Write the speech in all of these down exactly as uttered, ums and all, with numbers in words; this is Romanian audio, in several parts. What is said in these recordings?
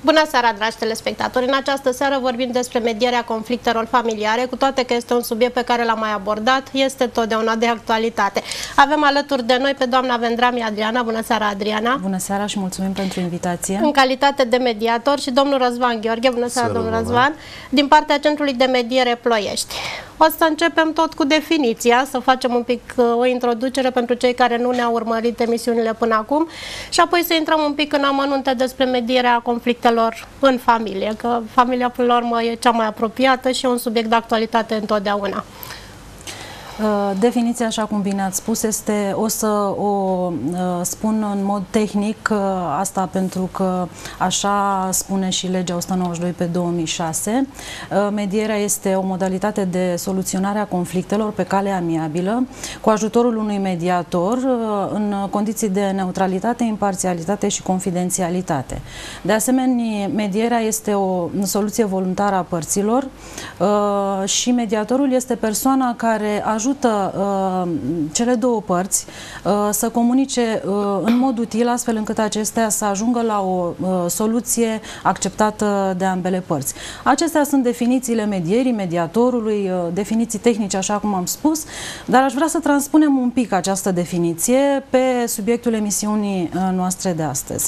Bună seara, dragi telespectatori! În această seară vorbim despre medierea conflictelor familiare, cu toate că este un subiect pe care l-am mai abordat, este totdeauna de actualitate. Avem alături de noi pe doamna Vendrami Adriana. Bună seara, Adriana! Bună seara și mulțumim pentru invitație! În calitate de mediator și domnul Răzvan Gheorghe. Bună seara, domnul Răzvan! Din partea Centrului de Mediere Ploiești. O să începem tot cu definiția, să facem un pic uh, o introducere pentru cei care nu ne-au urmărit emisiunile până acum și apoi să intrăm un pic în amănunte despre medierea conflictelor în familie, că familia până la urmă e cea mai apropiată și e un subiect de actualitate întotdeauna. Definiția, așa cum bine ați spus, este, o să o spun în mod tehnic, asta pentru că așa spune și legea o sută nouăzeci și doi pe două mii șase. Medierea este o modalitate de soluționare a conflictelor pe cale amiabilă, cu ajutorul unui mediator, în condiții de neutralitate, imparțialitate și confidențialitate. De asemenea, medierea este o soluție voluntară a părților și mediatorul este persoana care ajută ajută uh, cele două părți uh, să comunice uh, în mod util, astfel încât acestea să ajungă la o uh, soluție acceptată de ambele părți. Acestea sunt definițiile medierii, mediatorului, uh, definiții tehnice, așa cum am spus, dar aș vrea să transpunem un pic această definiție pe subiectul emisiunii uh, noastre de astăzi.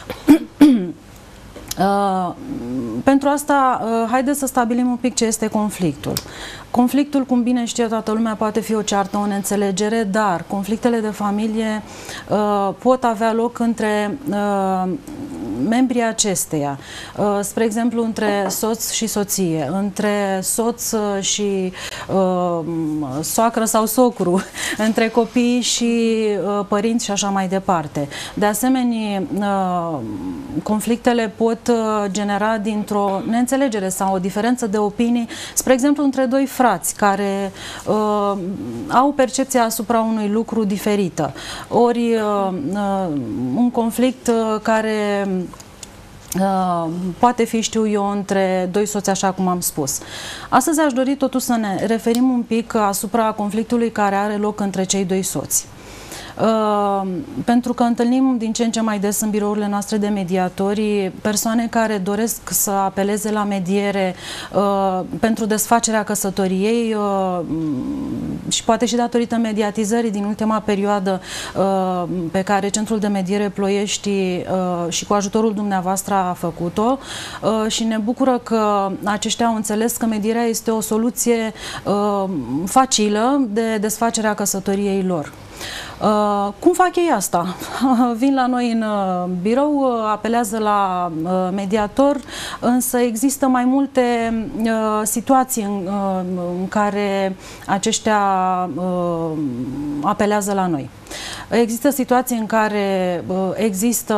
Uh, pentru asta, uh, haideți să stabilim un pic ce este conflictul. Conflictul, cum bine știe toată lumea, poate fi o ceartă, o neînțelegere, dar conflictele de familie uh, pot avea loc între uh, membrii acesteia. Uh, spre exemplu, între soț și soție, între soț și uh, soacră sau socru, între copii și uh, părinți și așa mai departe. De asemenea, uh, conflictele pot genera dintr-o neînțelegere sau o diferență de opinii, spre exemplu, între doi frați care uh, au percepția asupra unui lucru diferită. Ori uh, uh, un conflict uh, care Uh, poate fi, știu eu, între doi soți, așa cum am spus. Astăzi aș dori totuși să ne referim un pic asupra conflictului care are loc între cei doi soți. Uh, pentru că întâlnim din ce în ce mai des în birourile noastre de mediatori persoane care doresc să apeleze la mediere uh, pentru desfacerea căsătoriei uh, și poate și datorită mediatizării din ultima perioadă uh, pe care Centrul de Mediere Ploiești uh, și cu ajutorul dumneavoastră a făcut-o uh, și ne bucură că aceștia au înțeles că medierea este o soluție uh, facilă de desfacerea căsătoriei lor. Uh, cum fac ei asta? Vin la noi în uh, birou, uh, apelează la uh, mediator, însă există mai multe uh, situații în, uh, în care aceștia uh, apelează la noi. Există situații în care uh, există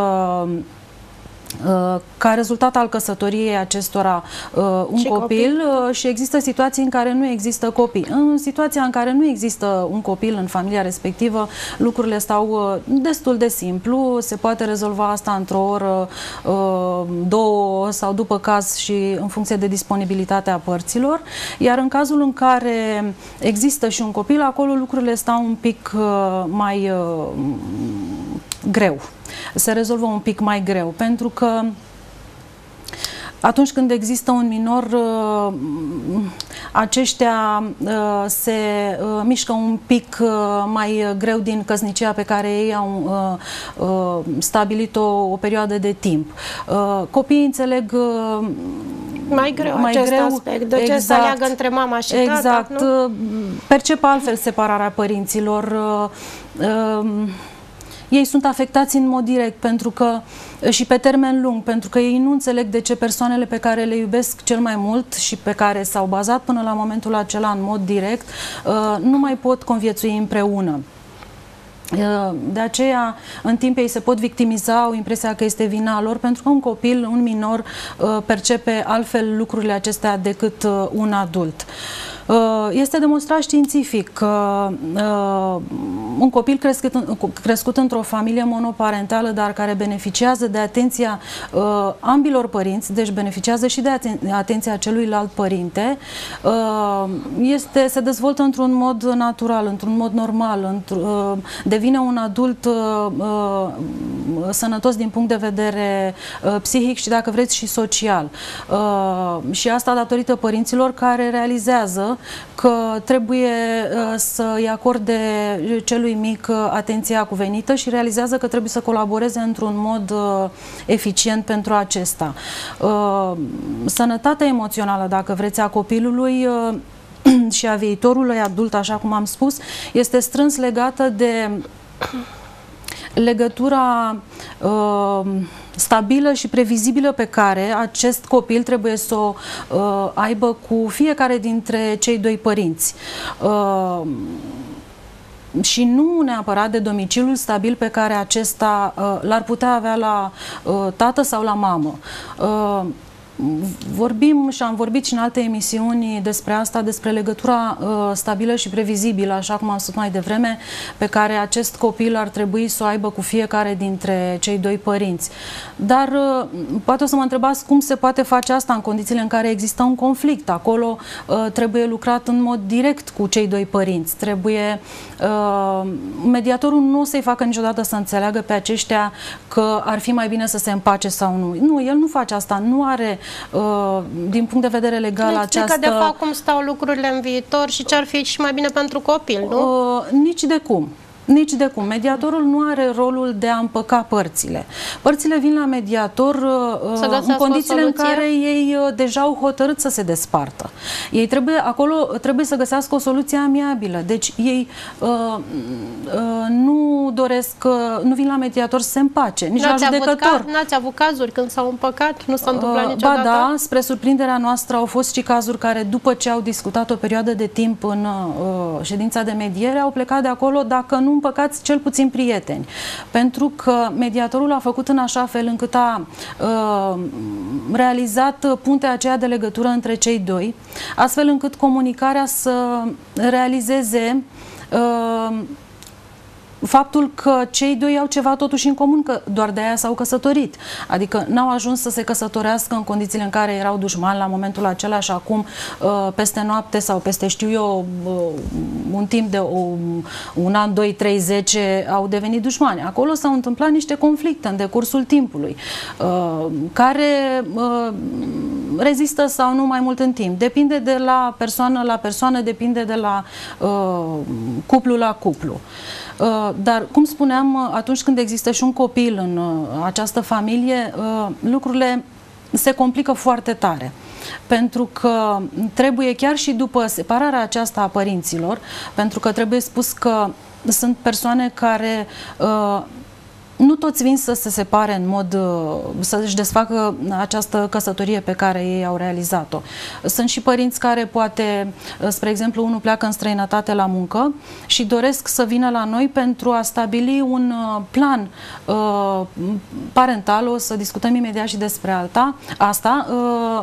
ca rezultat al căsătoriei acestora un și copil uh, și există situații în care nu există copii. În situația în care nu există un copil în familia respectivă, lucrurile stau uh, destul de simplu, se poate rezolva asta într-o oră, uh, două sau după caz și în funcție de disponibilitatea părților, iar în cazul în care există și un copil, acolo lucrurile stau un pic uh, mai uh, greu. Se rezolvă un pic mai greu, pentru că atunci când există un minor, aceștia se mișcă un pic mai greu din căsnicia pe care ei au stabilit-o o perioadă de timp. Copiii înțeleg mai greu mai acest greu, aspect, de ce exact, să aleagă între mama și exact, tata, nu? Percep altfel separarea părinților. Ei sunt afectați în mod direct pentru că, și pe termen lung, pentru că ei nu înțeleg de ce persoanele pe care le iubesc cel mai mult și pe care s-au bazat până la momentul acela în mod direct, nu mai pot conviețui împreună. De aceea, în timp ei se pot victimiza, au impresia că este vina lor, pentru că un copil, un minor, percepe altfel lucrurile acestea decât un adult. Este demonstrat științific că uh, un copil crescut, crescut într-o familie monoparentală, dar care beneficiază de atenția uh, ambilor părinți, deci beneficiază și de aten atenția celuilalt părinte, uh, este, se dezvoltă într-un mod natural, într-un mod normal, într uh, devine un adult uh, sănătos din punct de vedere uh, psihic și, dacă vreți, și social. Uh, și asta datorită părinților care realizează că trebuie uh, să-i acorde celui mic uh, atenția cuvenită și realizează că trebuie să colaboreze într-un mod uh, eficient pentru acesta. Uh, sănătatea emoțională, dacă vreți, a copilului uh, și a viitorului adult, așa cum am spus, este strâns legată de legătura uh, stabilă și previzibilă pe care acest copil trebuie să o uh, aibă cu fiecare dintre cei doi părinți. Uh, și nu neapărat de domiciliul stabil pe care acesta uh, l-ar putea avea la uh, tată sau la mamă. Uh, Vorbim și am vorbit și în alte emisiuni despre asta, despre legătura uh, stabilă și previzibilă, așa cum am spus mai devreme, pe care acest copil ar trebui să o aibă cu fiecare dintre cei doi părinți. Dar uh, poate o să mă întrebați cum se poate face asta în condițiile în care există un conflict. Acolo uh, trebuie lucrat în mod direct cu cei doi părinți. Trebuie uh, mediatorul nu o să-i facă niciodată să înțeleagă pe aceștia că ar fi mai bine să se împace sau nu. Nu, el nu face asta, nu are din punct de vedere legal nu această... de fapt cum stau lucrurile în viitor și ce ar fi și mai bine pentru copil, nu? Uh, nici de cum. Nici de cum. Mediatorul nu are rolul de a împăca părțile. Părțile vin la mediator uh, în condițiile în care ei uh, deja au hotărât să se despartă. Ei trebuie, acolo trebuie să găsească o soluție amiabilă. Deci ei uh, uh, nu doresc, uh, nu vin la mediator să se împace, nici la judecător. N-ați avut cazuri când s-au împăcat? Nu s-a întâmplat uh, niciodată? Ba da, spre surprinderea noastră au fost și cazuri care, după ce au discutat o perioadă de timp în uh, ședința de mediere, au plecat de acolo, dacă nu împăcați, cel puțin prieteni. Pentru că mediatorul a făcut în așa fel încât a uh, realizat puntea aceea de legătură între cei doi, astfel încât comunicarea să realizeze uh, faptul că cei doi au ceva totuși în comun, că doar de aia s-au căsătorit. Adică n-au ajuns să se căsătorească în condițiile în care erau dușmani la momentul acela și acum peste noapte sau peste, știu eu, un timp de un an, doi, trei, zece au devenit dușmani. Acolo s-au întâmplat niște conflicte în decursul timpului care rezistă sau nu mai mult în timp. Depinde de la persoană la persoană, depinde de la cuplu la cuplu. Dar, cum spuneam, atunci când există și un copil în această familie, lucrurile se complică foarte tare. Pentru că trebuie, chiar și după separarea aceasta a părinților, pentru că trebuie spus că sunt persoane care nu toți vin să se separe în mod, să-și desfacă această căsătorie pe care ei au realizat-o. Sunt și părinți care poate, spre exemplu, unul pleacă în străinătate la muncă și doresc să vină la noi pentru a stabili un plan uh, parental, o să discutăm imediat și despre alta, asta, uh,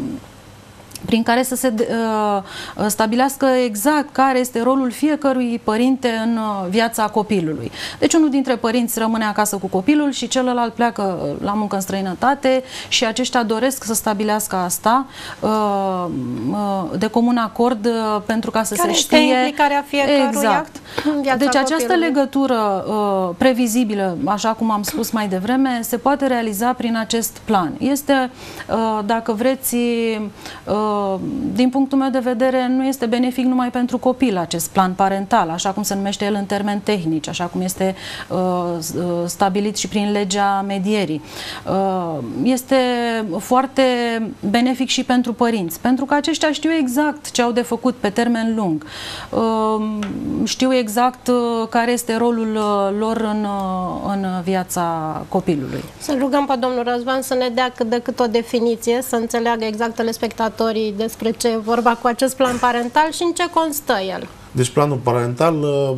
prin care să se uh, stabilească exact care este rolul fiecărui părinte în uh, viața copilului. Deci unul dintre părinți rămâne acasă cu copilul și celălalt pleacă la muncă în străinătate și aceștia doresc să stabilească asta uh, uh, de comun acord uh, pentru ca să care se știe... Care este implicarea fiecăruia exact. în viața Deci această copilului. legătură uh, previzibilă, așa cum am spus mai devreme, se poate realiza prin acest plan. Este, uh, dacă vreți, uh, din punctul meu de vedere, nu este benefic numai pentru copil acest plan parental, așa cum se numește el în termeni tehnici, așa cum este uh, stabilit și prin legea medierii. Uh, este foarte benefic și pentru părinți, pentru că aceștia știu exact ce au de făcut pe termen lung. Uh, știu exact uh, care este rolul uh, lor în, uh, în viața copilului. Să rugăm pe domnul Răzvan să ne dea cât de cât o definiție, să înțeleagă exact telespectatorii despre ce e vorba cu acest plan parental și în ce constă el. Deci planul parental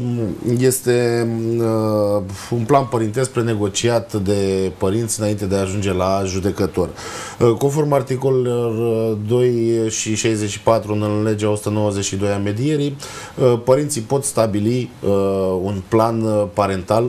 este un plan părintesc prenegociat de părinți înainte de a ajunge la judecător. Conform articolelor doi și șaizeci și patru în legea o sută nouăzeci și doi a medierii, părinții pot stabili un plan parental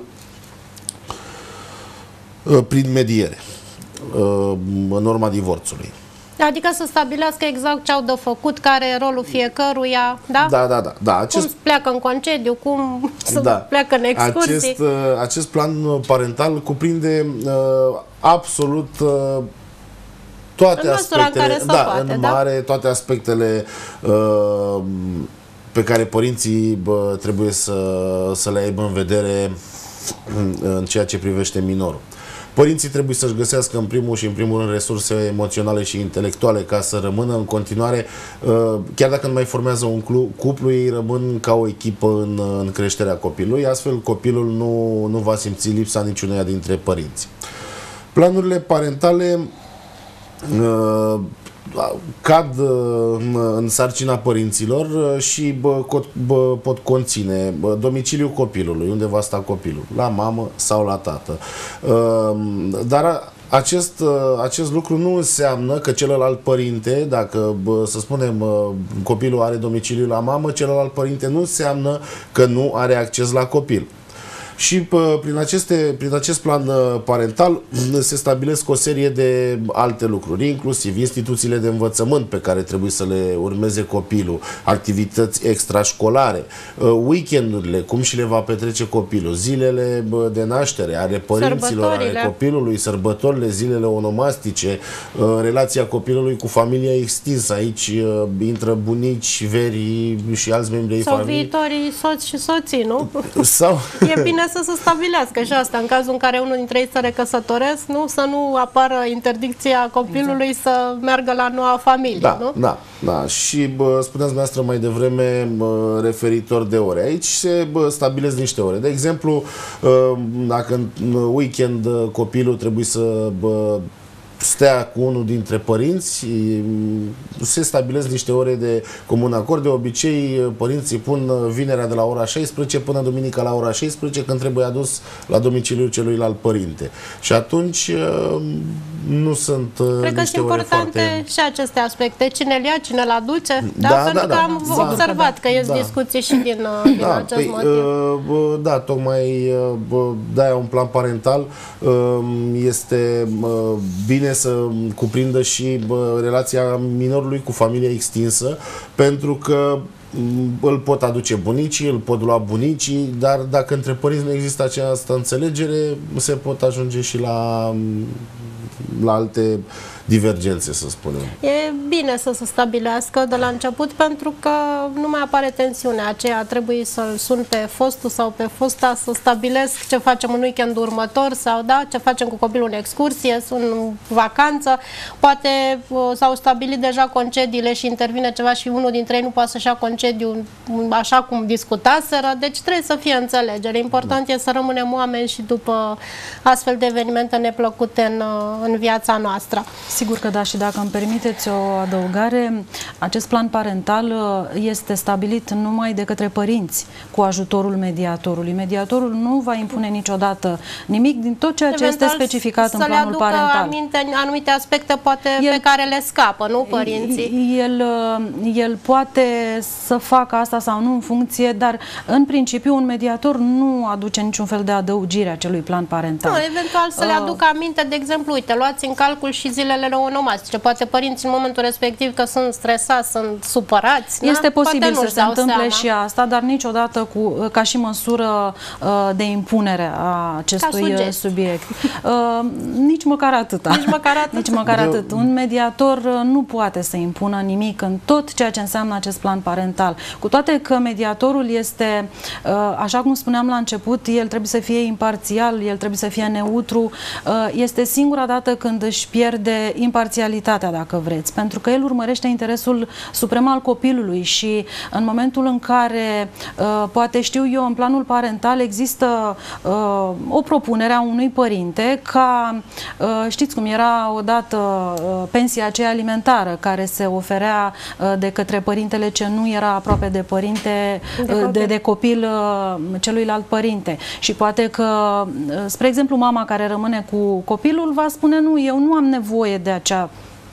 prin mediere, în urma divorțului. Adică să stabilească exact ce au de făcut, care e rolul fiecăruia, da? Da, da, da. da. Acest... Cum pleacă în concediu, cum da. pleacă în excursii. Acest, uh, acest plan parental cuprinde uh, absolut uh, toate în aspectele, în care da, poate, în da? mare, toate aspectele uh, pe care părinții bă, trebuie să, să le aibă în vedere în, în ceea ce privește minorul. Părinții trebuie să-și găsească în primul și în primul rând resurse emoționale și intelectuale ca să rămână în continuare, chiar dacă nu mai formează un cuplu, ei rămân ca o echipă în, în creșterea copilului, astfel copilul nu, nu va simți lipsa niciuneia dintre părinți. Planurile parentale uh, cad în sarcina părinților și bă, bă, pot conține bă, domiciliul copilului, unde va sta copilul, la mamă sau la tată. Dar acest, acest lucru nu înseamnă că celălalt părinte, dacă bă, să spunem copilul are domiciliul la mamă, celălalt părinte nu înseamnă că nu are acces la copil. Și pă, prin, aceste, prin acest plan parental se stabilesc o serie de alte lucruri, inclusiv instituțiile de învățământ pe care trebuie să le urmeze copilul, activități extrașcolare, weekendurile, cum și le va petrece copilul, zilele de naștere ale părinților, ale copilului, sărbătorile, zilele onomastice, relația copilului cu familia extinsă. Aici intră bunici, veri și alți membri ai familiei. Sau viitorii soți și soții, nu? Sau... E bine să se stabilească și asta, în cazul în care unul dintre ei se recăsătoresc, nu? Să nu apară interdicția copilului exact. Să meargă la noua familie, da, nu? Da, da. Și bă, spuneați dumneavoastră mai devreme bă, referitor de ore. Aici se bă, stabilesc niște ore. De exemplu, bă, dacă în weekend copilul trebuie să bă, stea cu unul dintre părinți, se stabilesc niște ore de comun acord. De obicei, părinții pun vinerea de la ora șaisprezece până duminica la ora șaisprezece, când trebuie adus la domiciliul celuilalt părinte. Și atunci nu sunt Cred că niște sunt ore importante foarte... și aceste aspecte. Cine le ia, cine le aduce. Da, da pentru da, că da, am da, observat da, că ies da. discuții și din, din da, acest păi, motiv. Uh, da, tocmai uh, de-aia un plan parental uh, este uh, bine să cuprindă și bă, relația minorului cu familia extinsă, pentru că îl pot aduce bunicii, îl pot lua bunicii, dar dacă între părinți nu există această înțelegere, se pot ajunge și la, la alte divergențe, să spunem. E bine să se stabilească de la început, pentru că nu mai apare tensiunea aceea. Trebuie să-l sun pe fostul sau pe fosta să stabilesc ce facem în weekendul următor sau da, ce facem cu copilul în excursie, sunt în vacanță. Poate s-au stabilit deja concediile și intervine ceva și unul dintre ei nu poate să-și ia concediu așa cum discutaseră, deci trebuie să fie înțelegere. Important e să rămânem oameni și după astfel de evenimente neplăcute în, în viața noastră. Sigur că da, și dacă îmi permiteți o adăugare, acest plan parental este stabilit numai de către părinți cu ajutorul mediatorului. Mediatorul nu va impune niciodată nimic din tot ceea ce Eventual este specificat în planul parental. parental. Să le aducă anumite aspecte poate el, pe care le scapă, nu părinții? El, el poate să facă asta sau nu în funcție, dar în principiu un mediator nu aduce niciun fel de adăugire acelui plan parental. Nu, eventual să le aducă aminte, de exemplu, uite, luați în calcul și zilele onomastice. Poate părinții în momentul respectiv că sunt stresați, sunt supărați. Este na? posibil să se întâmple seama. și asta, dar niciodată cu, ca și măsură uh, de impunere a acestui subiect. Uh, nici măcar atâta. Nici măcar atât. Nici măcar atât. Un mediator uh, nu poate să impună nimic în tot ceea ce înseamnă acest plan parental. Cu toate că mediatorul este, uh, așa cum spuneam la început, el trebuie să fie imparțial, el trebuie să fie neutru. Uh, este singura dată când își pierde imparțialitatea, dacă vreți, pentru că el urmărește interesul suprem al copilului și în momentul în care, uh, poate știu eu, în planul parental există uh, o propunere a unui părinte ca, uh, știți cum era odată uh, pensia aceea alimentară care se oferea uh, de către părintele ce nu era aproape de părinte, de uh, copil, de, de copil uh, celuilalt părinte. Și poate că, uh, spre exemplu, mama care rămâne cu copilul va spune nu, eu nu am nevoie de acea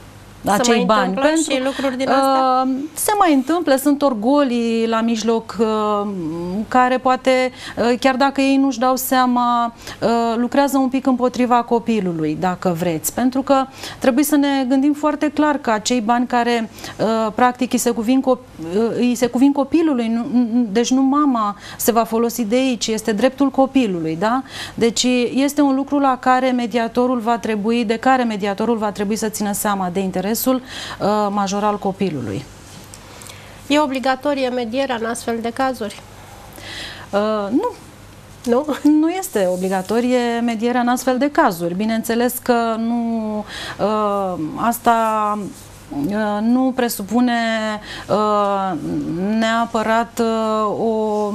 acei se bani. Pentru, și lucruri din astea? Uh, se mai întâmplă, sunt orgolii la mijloc uh, care poate, uh, chiar dacă ei nu-și dau seama, uh, lucrează un pic împotriva copilului, dacă vreți. Pentru că trebuie să ne gândim foarte clar că acei bani care uh, practic îi se cuvin, cop uh, îi se cuvin copilului, nu, deci nu mama se va folosi de ei, ci este dreptul copilului, da? Deci este un lucru la care mediatorul va trebui, de care mediatorul va trebui să țină seama de interesul uh, major al copilului. E obligatorie medierea în astfel de cazuri? Uh, nu. Nu? Nu este obligatorie medierea în astfel de cazuri. Bineînțeles că nu uh, asta uh, nu presupune uh, neapărat uh, o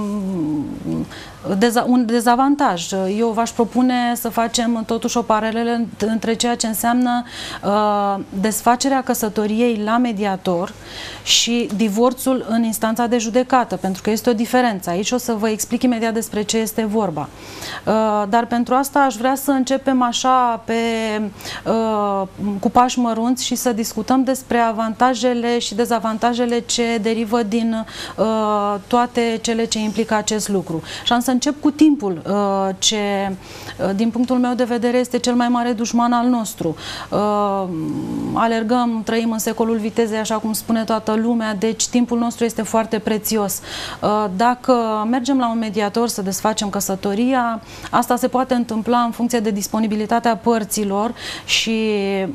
Deza un dezavantaj. Eu v-aș propune să facem totuși o paralelă între ceea ce înseamnă uh, desfacerea căsătoriei la mediator și divorțul în instanța de judecată, pentru că este o diferență. Aici o să vă explic imediat despre ce este vorba. Uh, dar pentru asta aș vrea să începem așa pe, uh, cu pași mărunți și să discutăm despre avantajele și dezavantajele ce derivă din uh, toate cele ce implică acest lucru. Și am să încep cu timpul, ce, din punctul meu de vedere, este cel mai mare dușman al nostru. Alergăm, trăim în secolul vitezei, așa cum spune toată lumea, deci timpul nostru este foarte prețios. Dacă mergem la un mediator să desfacem căsătoria, asta se poate întâmpla în funcție de disponibilitatea părților și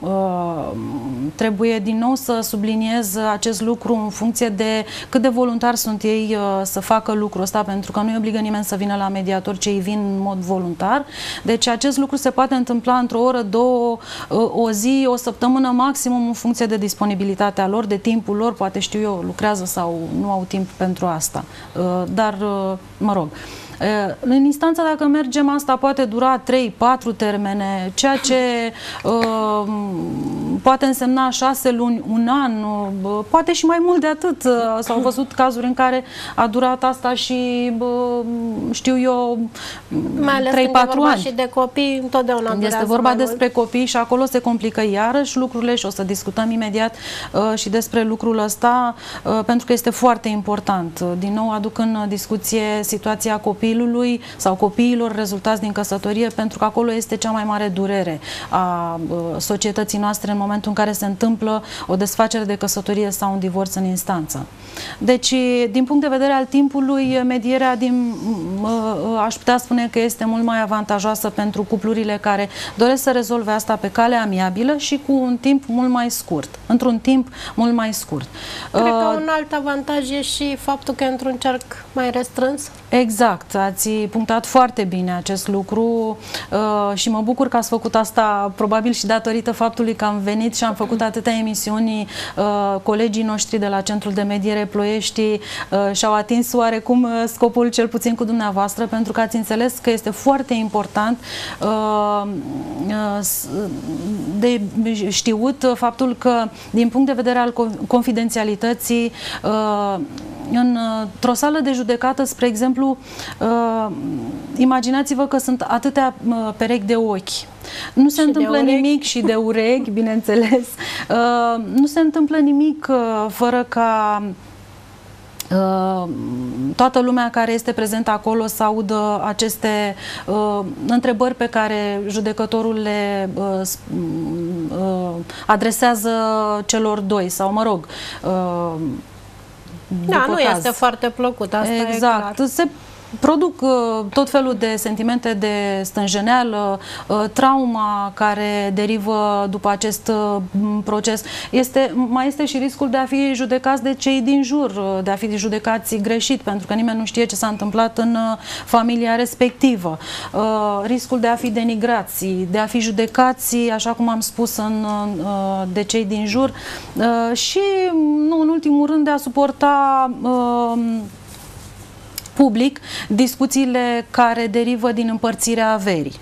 trebuie din nou să subliniez acest lucru în funcție de cât de voluntari sunt ei să facă lucrul ăsta, pentru că nu îi obligă nimeni să vină la mediator, ci ei vin în mod voluntar. Deci acest lucru se poate întâmpla într-o oră, două, o zi, o săptămână maximum, în funcție de disponibilitatea lor, de timpul lor, poate știu eu, lucrează sau nu au timp pentru asta. Dar, mă rog, în instanță, dacă mergem, asta poate dura trei patru termene, ceea ce uh, poate însemna șase luni, un an, uh, poate și mai mult de atât. S-au văzut cazuri în care a durat asta și, uh, știu eu, trei patru ani. Și de copii, întotdeauna este vorba despre mult. Copii și acolo se complică iarăși lucrurile și o să discutăm imediat uh, și despre lucrul ăsta, uh, pentru că este foarte important. Din nou aduc în discuție situația copilului sau copiilor rezultați din căsătorie, pentru că acolo este cea mai mare durere a societății noastre în momentul în care se întâmplă o desfacere de căsătorie sau un divorț în instanță. Deci, din punct de vedere al timpului, medierea, din, aș putea spune că este mult mai avantajoasă pentru cuplurile care doresc să rezolve asta pe cale amiabilă și cu un timp mult mai scurt, într-un timp mult mai scurt. Cred că un alt avantaj e și faptul că într-un cerc mai restrâns. Exact, ați punctat foarte bine acest lucru uh, și mă bucur că ați făcut asta, probabil și datorită faptului că am venit și am făcut atâtea emisiuni. Uh, colegii noștri de la Centrul de Mediere Ploiești uh, și-au atins oarecum scopul, cel puțin cu dumneavoastră, pentru că ați înțeles că este foarte important uh, de știut faptul că, din punct de vedere al confidențialității, uh, într-o sală de judecată, spre exemplu, uh, imaginați-vă că sunt atâtea uh, perechi de ochi. Nu se și întâmplă nimic și de urechi, bineînțeles. Uh, nu se întâmplă nimic uh, fără ca Uh, toată lumea care este prezentă acolo să audă aceste uh, întrebări pe care judecătorul le uh, uh, adresează celor doi, sau, mă rog, uh, da, nu caz. Este foarte plăcut, asta exact. e clar. Se produc uh, tot felul de sentimente de stânjeneală, uh, trauma care derivă după acest uh, proces. Este, mai este și riscul de a fi judecați de cei din jur, uh, de a fi judecați greșit, pentru că nimeni nu știe ce s-a întâmplat în uh, familia respectivă. Uh, riscul de a fi denigrați, de a fi judecați, așa cum am spus, în, uh, de cei din jur uh, și, nu în ultimul rând, de a suporta uh, public discuțiile care derivă din împărțirea averii.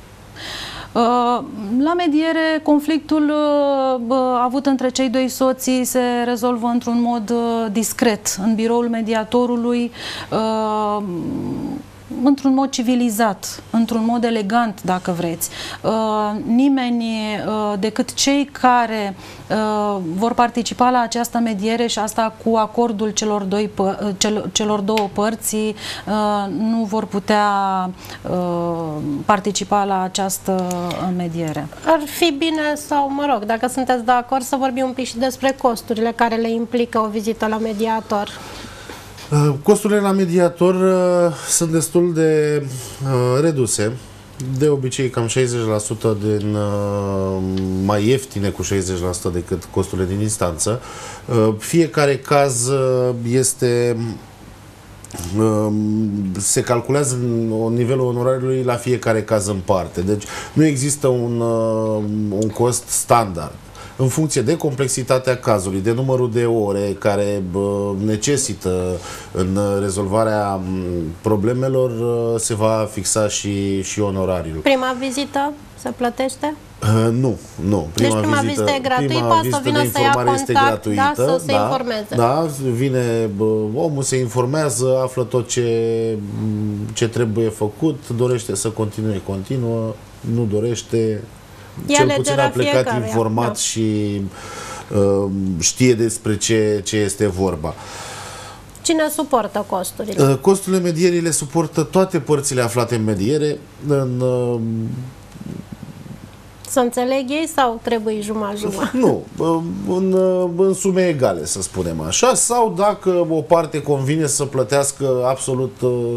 La mediere, conflictul avut între cei doi soții se rezolvă într-un mod discret în biroul mediatorului, într-un mod civilizat, într-un mod elegant, dacă vreți. Nimeni decât cei care vor participa la această mediere, și asta cu acordul celor, doi pă celor două părți, nu vor putea participa la această mediere. Ar fi bine, sau mă rog, dacă sunteți de acord, să vorbim un pic și despre costurile care le implică o vizită la mediator. Costurile la mediator uh, sunt destul de uh, reduse. De obicei cam șaizeci la sută din, uh, mai ieftine cu șaizeci la sută decât costurile din instanță. Uh, fiecare caz uh, este uh, se calculează nivelul onorariului la fiecare caz în parte. Deci nu există un, uh, un cost standard. În funcție de complexitatea cazului, de numărul de ore care bă, necesită în rezolvarea problemelor, se va fixa și, și onorariul. Prima vizită se plătește? Uh, nu, nu. Prima deci prima vizită, vizită e gratuită, prima poate vizită să vină să ia contact, da, să se da, informeze. Da, vine, bă, omul se informează, află tot ce, ce trebuie făcut, dorește să continue, continuă, nu dorește... Cel puțin a plecat informat, da, și uh, știe despre ce, ce este vorba. Cine suportă costurile? Uh, costurile medierii le suportă toate părțile aflate în mediere. În, uh, Să înțeleg ei sau trebuie jumătate-jumătate? Nu, în, în sume egale, să spunem așa, sau dacă o parte convine să plătească absolut,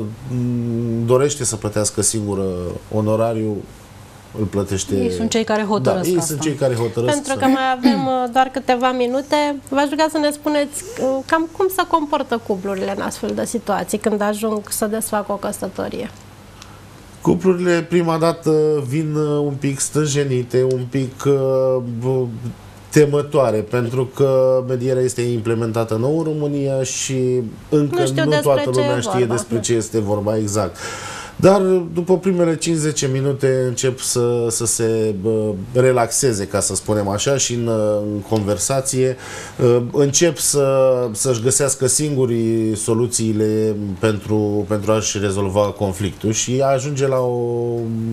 dorește să plătească singură onorariul, îl plătește. Ei sunt cei care hotărăsc. Da, ei asta. sunt cei care hotărăsc. Pentru să... că mai avem doar câteva minute, v-aș ruga să ne spuneți cam cum se comportă cuplurile în astfel de situații când ajung să desfacă o căsătorie. Cuplurile prima dată vin un pic stânjenite, un pic uh, temătoare, pentru că medierea este implementată nou în România și încă nu, nu toată lumea știe vorba. despre ce este vorba exact. Dar după primele cinci zece minute încep să, să se uh, relaxeze, ca să spunem așa, și în, în conversație uh, încep să, să-și găsească singurii soluțiile pentru, pentru a-și rezolva conflictul și a ajunge la o,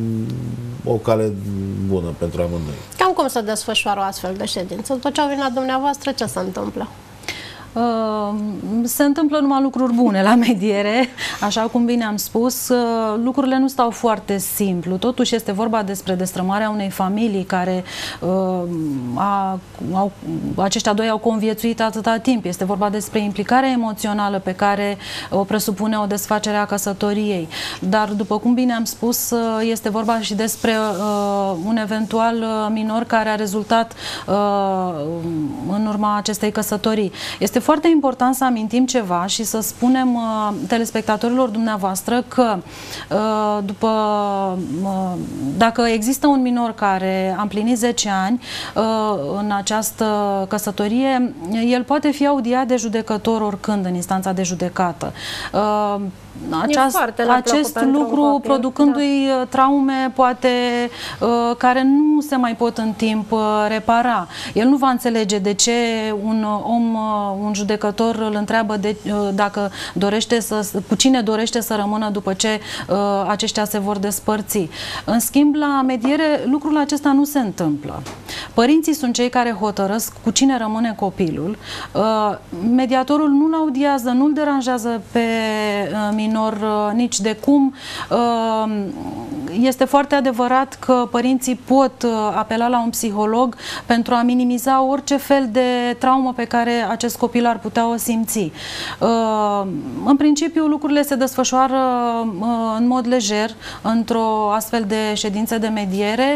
o cale bună pentru amândoi. Cam cum se desfășoară o astfel de ședință? După ce au venit la dumneavoastră, ce se întâmplă? Uh, se întâmplă numai lucruri bune la mediere, așa cum bine am spus. Uh, lucrurile nu stau foarte simplu. Totuși este vorba despre destrămarea unei familii care uh, a, au, aceștia doi au conviețuit atâta timp. Este vorba despre implicarea emoțională pe care o presupune o desfacere a căsătoriei. Dar, după cum bine am spus, uh, este vorba și despre uh, un eventual minor care a rezultat uh, în urma acestei căsătorii. Este foarte important să amintim ceva și să spunem uh, telespectatorilor dumneavoastră că uh, după, uh, dacă există un minor care a împlinit zece ani uh, în această căsătorie, el poate fi audiat de judecător oricând în instanța de judecată. Uh, Aceast, acest lucru producându-i da. traume poate uh, care nu se mai pot în timp uh, repara. El nu va înțelege de ce un om, uh, un judecător îl întreabă de, uh, dacă dorește să, cu cine dorește să rămână după ce uh, aceștia se vor despărți. În schimb, la mediere lucrul acesta nu se întâmplă. Părinții sunt cei care hotărăsc cu cine rămâne copilul. Uh, mediatorul nu-l audiază, nu-l deranjează pe uh, minor nici de cum. Este foarte adevărat că părinții pot apela la un psiholog pentru a minimiza orice fel de traumă pe care acest copil ar putea o simți. În principiu, lucrurile se desfășoară în mod lejer într-o astfel de ședință de mediere.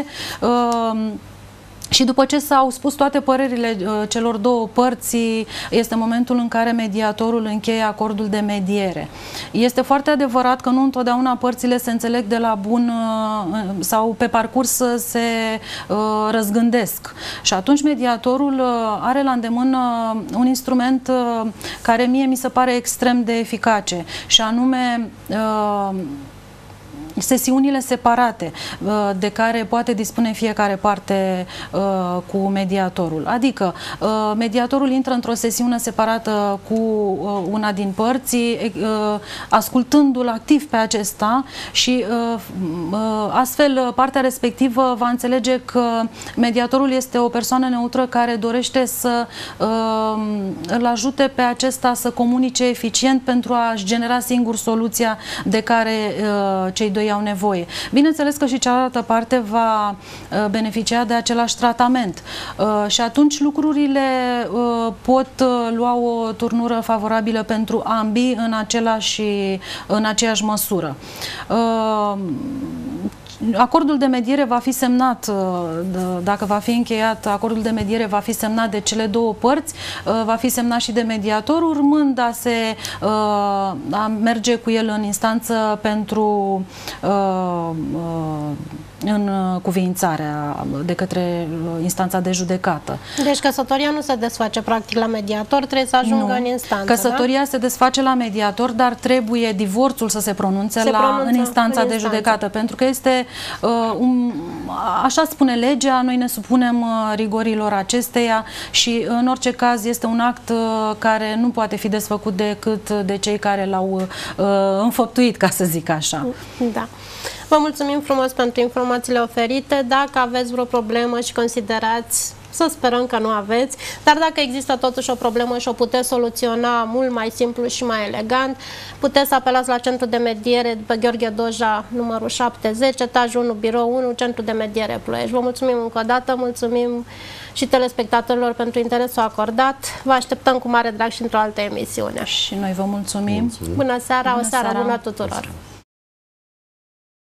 Și după ce s-au spus toate părerile uh, celor două părți, este momentul în care mediatorul încheie acordul de mediere. Este foarte adevărat că nu întotdeauna părțile se înțeleg de la bun uh, sau pe parcurs se uh, răzgândesc. Și atunci mediatorul uh, are la îndemână un instrument uh, care mie mi se pare extrem de eficace, și anume uh, sesiunile separate de care poate dispune fiecare parte cu mediatorul. Adică mediatorul intră într-o sesiune separată cu una din părți, ascultându-l activ pe acesta și astfel partea respectivă va înțelege că mediatorul este o persoană neutră care dorește să îl ajute pe acesta să comunice eficient pentru a-și genera singur soluția de care cei doi au nevoie. Bineînțeles că și cealaltă parte va beneficia de același tratament și atunci lucrurile pot lua o turnură favorabilă pentru ambii în, același, în aceeași măsură. Acordul de mediere va fi semnat, dacă va fi încheiat, acordul de mediere va fi semnat de cele două părți, va fi semnat și de mediator, urmând a se a merge cu el în instanță pentru în cuviințarea de către instanța de judecată. Deci căsătoria nu se desface practic la mediator, trebuie să ajungă nu. în instanță. Căsătoria da? se desface la mediator, dar trebuie divorțul să se pronunțe se la, pronunță în instanța în de instanță. judecată, pentru că este, uh, um, așa spune legea, noi ne supunem uh, rigorilor acesteia și în orice caz este un act uh, care nu poate fi desfăcut decât de cei care l-au uh, înfăptuit, ca să zic așa. Da. Vă mulțumim frumos pentru informațiile oferite. Dacă aveți vreo problemă și considerați, să sperăm că nu aveți, dar dacă există totuși o problemă și o puteți soluționa mult mai simplu și mai elegant, puteți să apelați la Centrul de Mediere pe Gheorghe Doja, numărul șaptezeci, etajul unu, birou unu, Centrul de Mediere Ploiești. Vă mulțumim încă o dată, mulțumim și telespectatorilor pentru interesul acordat. Vă așteptăm cu mare drag și într-o altă emisiune. Și noi vă mulțumim. mulțumim. Bună seara, Bună o seară seara. bună tuturor!